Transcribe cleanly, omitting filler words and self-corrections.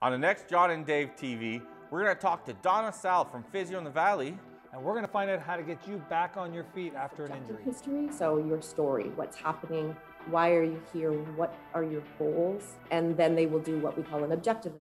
On the next John and Dave TV, we're going to talk to Donna Saal from Physio in the Valley. And we're going to find out how to get you back on your feet after an injury. History, so your story, what's happening, why are you here, what are your goals, and then they will do what we call an objective